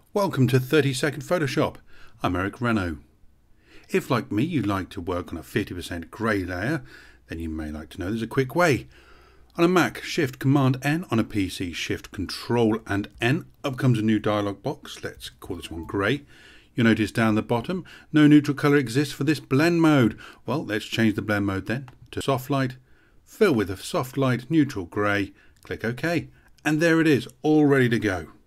Welcome to 30-Second Photoshop. I'm Eric Renault. If, like me, you like to work on a 50% grey layer, then you may like to know there's a quick way. On a Mac, Shift-Command-N. On a PC, Shift-Control and N. Up comes a new dialog box. Let's call this one grey. You'll notice down the bottom, no neutral colour exists for this blend mode. Well, let's change the blend mode then to soft light. Fill with a soft light neutral grey. Click OK. And there it is, all ready to go.